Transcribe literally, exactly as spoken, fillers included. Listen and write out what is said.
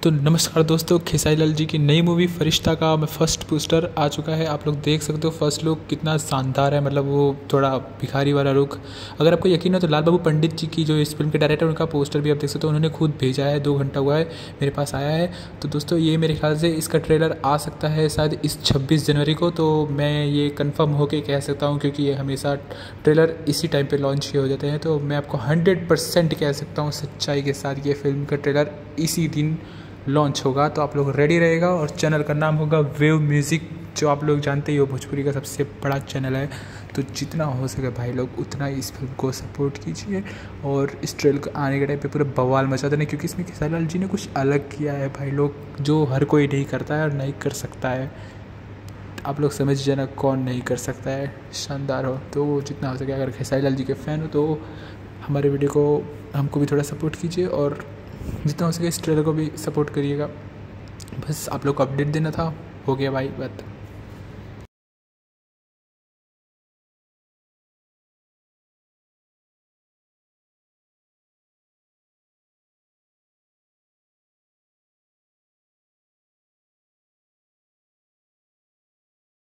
तो नमस्कार दोस्तों, खेसारी लाल जी की नई मूवी फरिश्ता का मैं फर्स्ट पोस्टर आ चुका है। आप लोग देख सकते हो फर्स्ट लुक कितना शानदार है। मतलब वो थोड़ा भिखारी वाला लुक। अगर आपको यकीन हो तो लाल बाबू पंडित जी की जो इस फिल्म के डायरेक्टर, उनका पोस्टर भी आप देख सकते हो। उन्होंने खुद भेजा है, दो घंटा हुआ है मेरे पास आया है। तो दोस्तों ये मेरे ख्याल से इसका ट्रेलर आ सकता है शायद इस छब्बीस जनवरी को। तो मैं ये कन्फर्म होके कह सकता हूँ, क्योंकि ये हमेशा ट्रेलर इसी टाइम पर लॉन्च ही हो जाते हैं। तो मैं आपको हंड्रेड परसेंट कह सकता हूँ सच्चाई के साथ, ये फिल्म का ट्रेलर इसी दिन लॉन्च होगा। तो आप लोग रेडी रहेगा। और चैनल का नाम होगा वेव म्यूज़िक, जो आप लोग जानते ही हो भोजपुरी का सबसे बड़ा चैनल है। तो जितना हो सके भाई लोग उतना इस फिल्म को सपोर्ट कीजिए। और इस ट्रेलर को आने के टाइम पे पूरा बवाल मचा देना, क्योंकि इसमें खेसारी लाल जी ने कुछ अलग किया है भाई लोग, जो हर कोई नहीं करता है और नहीं कर सकता है। आप लोग समझ जाना कौन नहीं कर सकता है, शानदार हो। तो जितना हो सके अगर खेसारी लाल जी के फ़ैन हो तो हमारे वीडियो को, हमको भी थोड़ा सपोर्ट कीजिए। और जितना हो सके इस ट्रेलर को भी सपोर्ट करिएगा। बस आप लोग को अपडेट देना था। हो गया भाई बात।